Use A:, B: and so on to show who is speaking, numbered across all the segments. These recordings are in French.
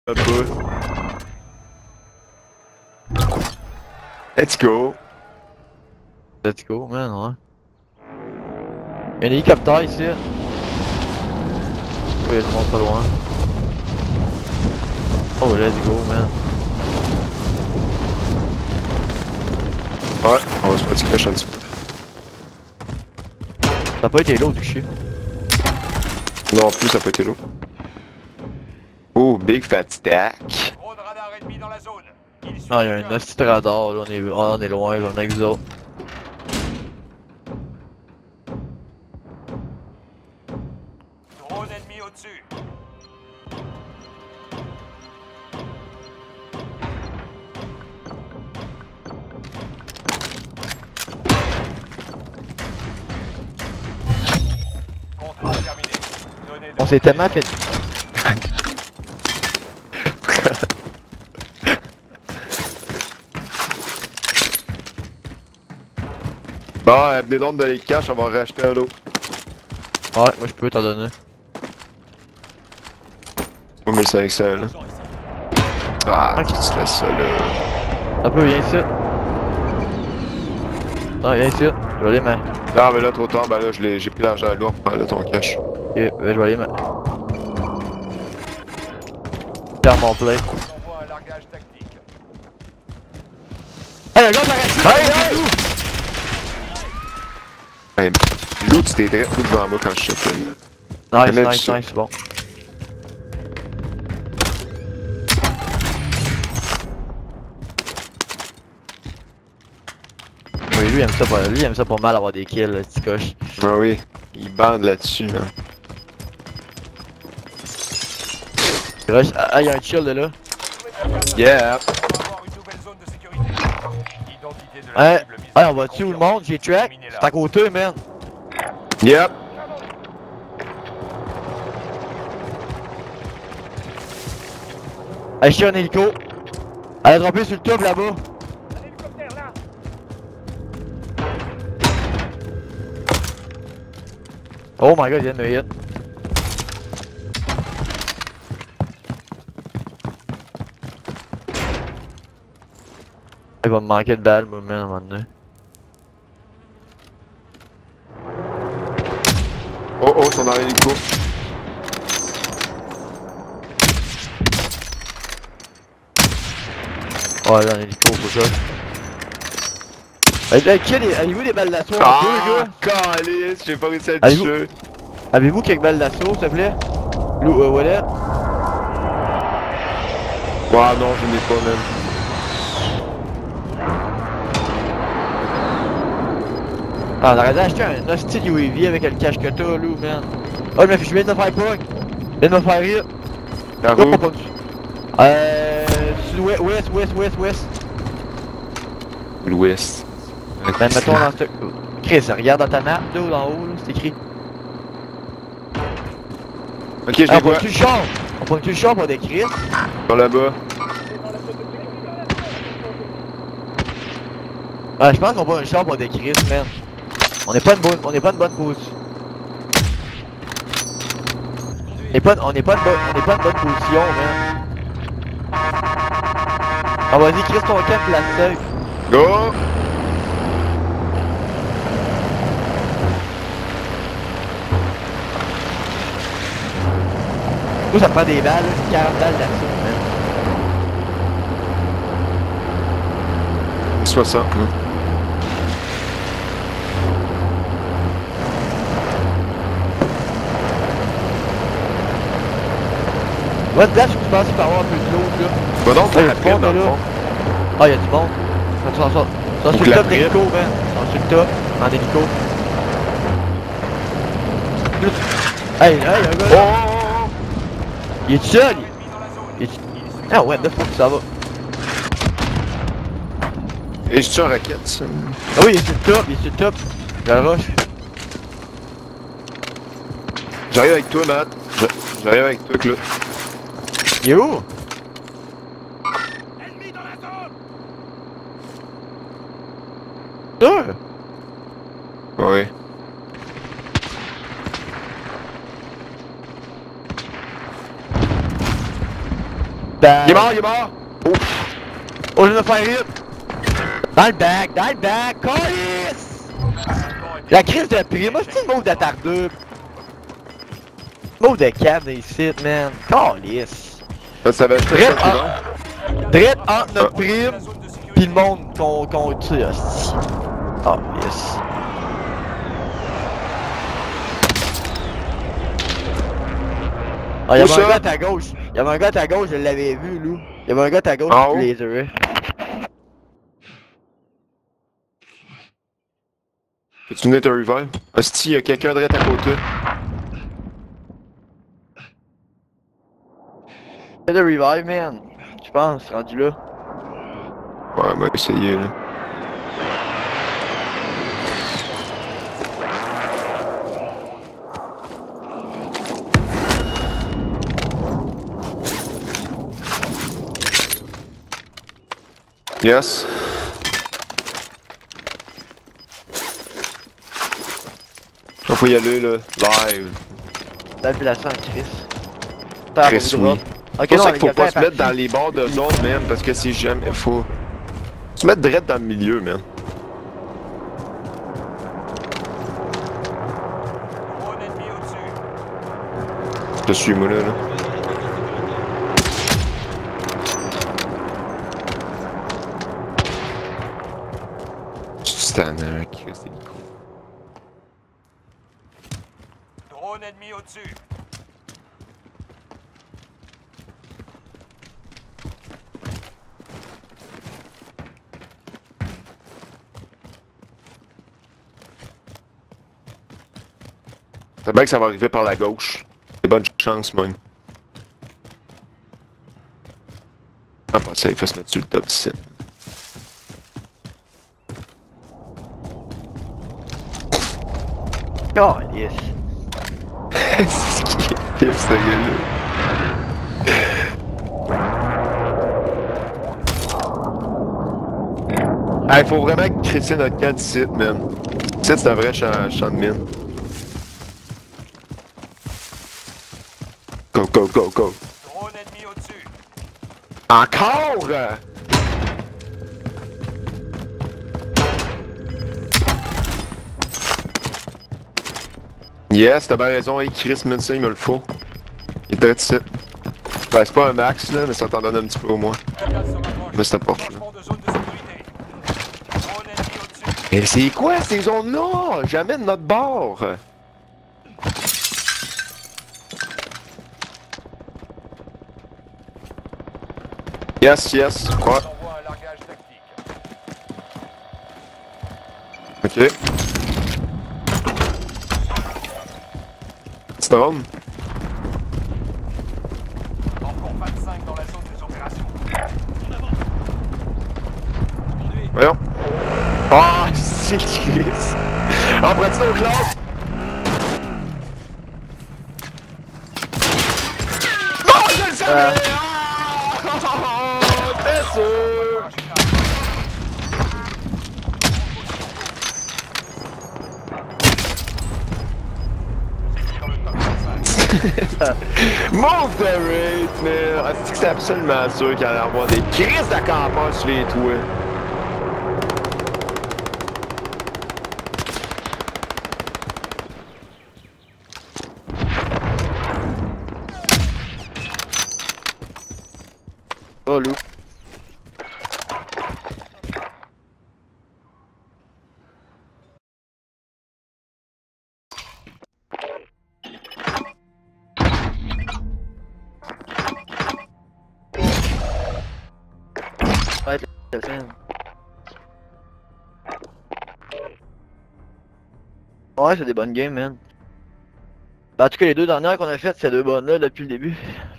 A: Un peu. Let's go.
B: Let's go, man, ouais. Y'a un hélicoptère ici. Oh, y'a du monde pas loin. Oh, let's go, man.
A: Ouais, on va se faire du cash un petit peu.
B: Ça a pas été lourd du chien.
A: Non, en plus, ça peut être lourd. Oh, big fat stack.
C: Drone radar ennemi dans la zone.
B: Ah, y'a un hostie de radar, là, on est loin, là, on est avec vous autres.
C: Drone ennemi au-dessus. Contrôle terminé. Données de
B: On s'est tellement fait.
A: Bon, venez donc de les cash, on va en racheter un autre.
B: Ouais, moi je peux t'en donner.
A: On met ça avec ça, là. Ah,
B: Ok.
A: tu te laisses ça, là.
B: Un peu, viens ici. Non, viens ici. Je vais aller, mais.
A: Non, mais là, trop tard, ben là, j'ai pris l'argent à l'eau, là, ton cash.
B: Ok, ouais, je vais aller, mais. Faire mon play.
C: envoie un largage tactique.
B: Hey, le gars t'arrêtes!
A: Hey, l'autre, c'était direct tout devant moi quand je shootais.
B: Nice,
A: Même
B: nice,
A: ça.
B: nice, c'est bon. Oui, lui il aime ça pas mal avoir des kills, le petit coche.
A: Ah oui, il bande là-dessus, là.
B: Ah, y'a un chill de là.
A: Yeah!
C: Avoir une nouvelle zone de sécurité. Identité de la
B: Hey,
C: cible mise
B: hey,
C: en
B: on va dessus le
C: concurrence.
B: monde, j'ai track. C'est à côté, man.
A: Yep!
B: Hey, je suis un hélico. Elle a droppé sur le top là-bas.
C: Un hélicoptère là.
B: Oh my god, il vient de me hit. Il va me manquer de balles, moi, man, à un moment donné.
A: Oh oh, ils sont dans l'hélico.
B: Ouais, là, un hélico, faut ça. Hey, kill, avez-vous des balles d'assaut en
A: Ah,
B: deux, gars?
A: calice, j'ai pas réussi à le
B: Allez-vous-
A: tuer.
B: Avez-vous quelques balles d'assaut, s'il te plaît? Lou, Wallet?
A: Ah non, je n'ai pas, même.
B: Ah, on aurait dû acheter un hostile UAV avec le cache que t'as, Lou, man. Oh, je viens de me faire pog. Je viens de me faire rire.
A: Par
B: Oh,
A: où?
B: pas du- Sud-ouest.
A: L'ouest.
B: Ben, mettons dans ce... Chris, regarde dans ta map, là, en haut, là, c'est écrit.
A: Ok, je
B: Ah,
A: les
B: on
A: vois.
B: prend-tu le char? On prend-tu le char pour des Chris?
A: Par là-bas.
B: Ah, je pense qu'on prend un char pour des Chris, man. On n'est pas une bonne position. On n'est pas une bonne position, man. Ah, vas-y, Chris, ton camp, la safe.
A: Go!
B: Nous, ça prend des balles, là, 40 balles d'assaut, man.
A: 60.
B: What the je pense qu'il peut y avoir un peu de l'autre, là.
A: Va donc,
B: Ah, y'a
A: après,
B: du monde,
A: dans le
B: là.
A: fond.
B: Ah, y'a du monde. Ils sont sur
A: Faut
B: le
A: que
B: top
A: la
B: d'hélico, man. Ils sont sur le top, en hélico. Hey, y'a un gars
A: Oh!
B: là. Il est seul,
C: Ennemi dans la zone.
B: il est... Ah ouais, 9 fois que ça va.
A: Et je suis en raquette, ça.
B: Ah oui, il est sur le top. Je le rush.
A: J'arrive avec toi, Matt. J'arrive avec toi, Claude.
B: Il est où?
C: Ennemi dans la zone.
B: Sûr?
A: Oui.
B: back.
A: Il est mort, il est mort! Oh!
B: Oh, je vais me faire hit! Dans le back! Calice! La crise de prix, moi c'est une move d'attardeux. Move de cave des sites, man. Calice!
A: Ça va acheter ça plus long.
B: Drette entre notre prime pis le monde qu'on tue, hostie. Calice. Ah, y'avait un gars à ta gauche. Y'avait un gars à ta gauche, je l'avais vu, Lou. Y'avait un gars à ta gauche,
A: En haut?
B: tu les avais.
A: Peux-tu venir te revive? Hostie, y'a quelqu'un direct à côté.
B: C'est le revive, man. Je pense, rendu là.
A: Ouais, on va essayer là. Yes. On peut y aller là, live.
B: La population en Chris.
A: Chris, oui.
B: Ok,
A: C'est pour
B: non,
A: ça qu'il faut
B: les
A: pas
B: gars,
A: se mettre dans les bords de zone, man, parce que c'est jamais. Faut se mettre direct dans le milieu, man.
C: Drone ennemi au-dessus.
A: Je suis moi là. Stanner, Chris, c'est cool.
C: Drone ennemi au-dessus.
A: C'est bien que ça va arriver par la gauche. C'est bonne chance, même. Ah, pas ça, il faut se mettre sur le top 7.
B: Oh, yes.
A: C'est ce qui est pire, ce gars-là. Ah, il faut vraiment crisser notre camp d'ici, man. Ici, c'est un vrai champ de mine. Go, go, go, go.
C: Drone ennemi au-dessus.
A: Encore? Yes, t'as bien raison, hey, Chris Minson, il me le faut. Il était ici. Ben, c'est pas un max, là, mais ça t'en donne un petit peu au moins. Mais c'est pas.
C: Changement de zone de sécurité. Drone ennemi au-dessus.
A: Mais c'est quoi ces zones-là? Jamais de notre bord! Yes, yes, ouais.
C: On envoie un largage tactique.
A: Ok. Storm.
C: Encore 25 dans la zone des opérations.
A: Voyons. Ah, c'est Chris. Ah, prends-tu nos classes? Non, je le savais! Ah! T'es sûr?
C: Dans le top 25.
A: Move the rate, man! Ah, c'est que c'est absolument sûr qu'il allait y avoir des crises de campeurs sur les toits.
B: Oh, Lou. Ouais, le scène. Ouais, c'est des bonnes games, man. Bah, en tout cas, les deux dernières qu'on a faites, c'est deux bonnes là depuis le début.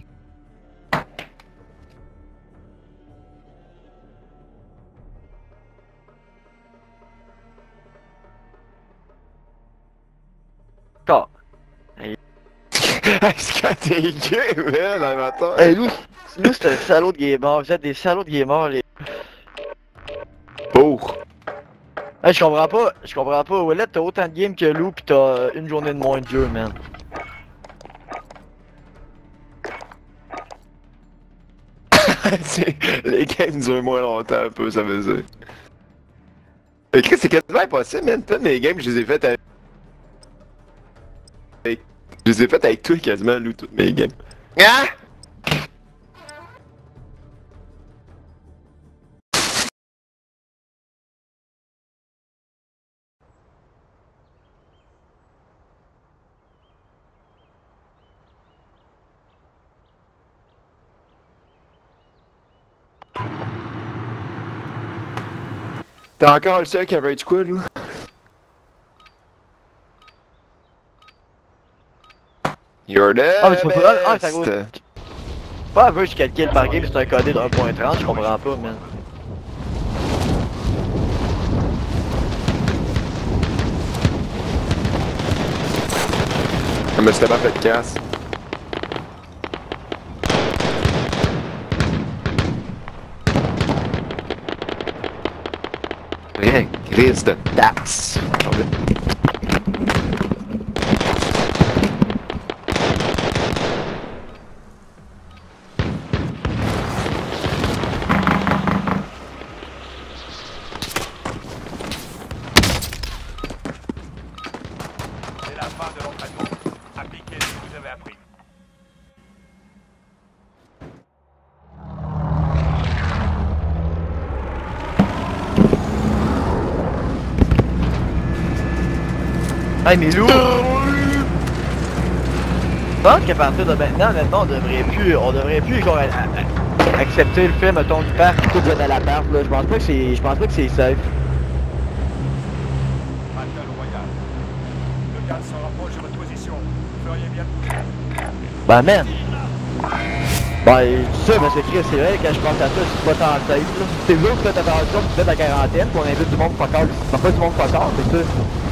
B: Ah.
A: Est-ce que t'es gay, man, le matin?
B: Hey, Lou, c'est un salaud de gamer. Vous êtes des salauds de gamers, les.
A: Pour.
B: Hey, je comprends pas. Wallet, t'as autant de games que Lou, pis t'as une journée de moins de jeu, man.
A: Les games durent moins longtemps un peu, ça veut dire. Mais Chris, c'est quasiment impossible, man. Toutes mes games, je les ai faites avec... Je les ai faites avec toi quasiment, Lou, toutes mes games. Ah! T'es encore le seul qui avait du quoi, Lou? You're the
B: Ah, mais c'est pas ça. Ah, ça
A: best.
B: vaut. Pas average 4 kills par game, c'est un codé de 1.30, je comprends pas, man.
A: Mais c'était pas fait de casse. Rien, grise de taxe.
C: C'est la fin de l'entraînement. Appliquez ce que vous avez appris.
B: Hey, mais Lou! Je pense qu'à partir de maintenant, honnêtement, on devrait plus genre, accepter le fait, mettons, du parc tout donne à l'appart, là. Je pense pas que c'est safe.
C: Battle Royale. Le gaz se rapproche de votre position. Vous feriez bien de bouger.
B: Ben, man! Ben, je dis ça parce que Chris, c'est vrai, quand je pense à ça, c'est pas tant safe, là. C'est vous qui faites attention, vous faites la quarantaine, puis on invite du monde pas encore, pas du monde pas encore, c'est ça.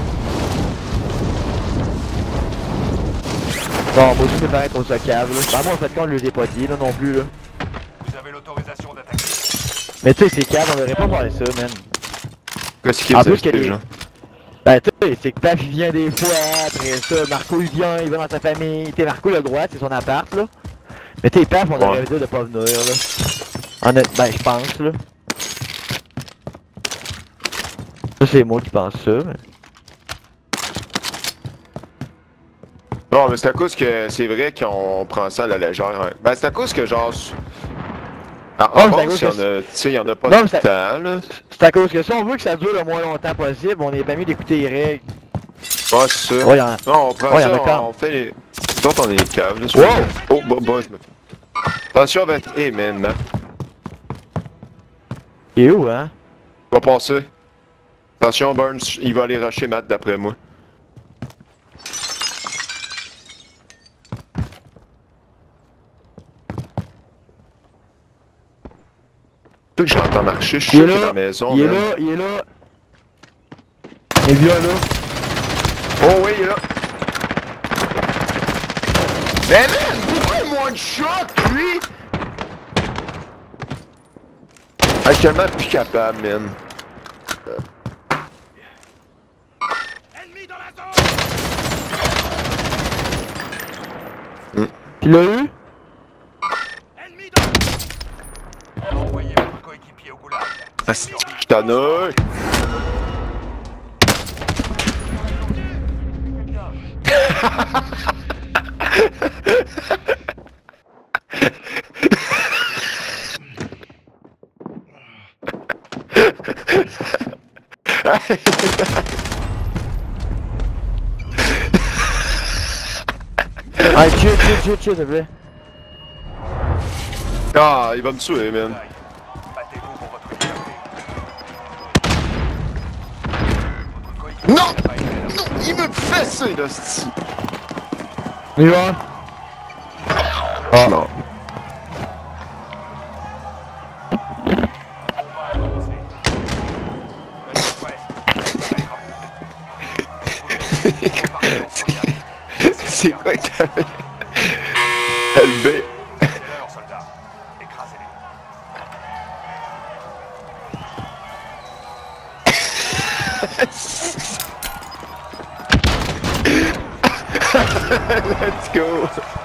B: Bon, moi aussi, je préfère être au socave, là. Ben, moi, en fait, quand on le les pas dit, là, non plus, là.
C: Vous avez l'autorisation d'attaquer.
B: Mais tu sais, c'est cave, on devrait pas faire ça, man.
A: Qu'est-ce qui
B: En
A: est
B: plus que les...
A: déjà?
B: Ben tu sais, c'est que Paf il vient des fois, après ça, Marco il vient dans sa famille, t'sais Marco le droit, c'est son appart là. Mais t'es Paf, on devrait dire de pas venir là. Ben je pense là. Ça c'est moi qui pense ça, mais...
A: Non, mais c'est à cause que c'est vrai qu'on prend ça à la légère. Hein. Ben c'est à cause que genre... Ah,
B: Oh,
A: en
B: c'est à
A: boxe,
B: cause
A: il y en a, tu sais, il y en a pas
B: Non,
A: tout
B: c'est
A: le temps, là.
B: C'est à cause que si on veut que ça dure le moins longtemps possible, on est bien mieux d'écouter les règles.
A: Ouais, c'est ça.
B: Ouais, y'en a...
A: Non, on prend
B: Ouais,
A: ça,
B: y'en a quand.
A: on fait les... Nous autres, on est les caves, là.
B: Wow!
A: Oh, bah, je me fais... Attention avec... Hey, man.
B: Il est où, hein?
A: Il va passer. Attention, Burns, il va aller rusher Matt d'après moi. Tout que j'entends marcher, je suis sûr qu'il est dans la maison.
B: Il est
A: man.
B: là, il est là. Il vient là.
A: Oh oui, il est là. Mais man, pourquoi il one shot, lui? Actuellement, plus capable, man.
C: Ennemi dans la zone.
B: Tu l'as eu?
C: Ennemi dans... Envoyez votre coéquipier au goulag.
A: Ah, c'est je t'en ai.
B: Ah, chill, s'il te plaît.
A: Ah, il va me tuer, man.
C: Battez-vous pour votre liberté. Votre coéquipier
A: Non!
C: n'a pas été là.
A: Non, il me fait ça, là, c'ti.
B: Il va.
A: Ah non.
C: On va avancer. Restez prêts.
A: C'est quoi que t'avais? LB.
C: C'est l'heure, soldats. Écrasez-les.
A: Let's go.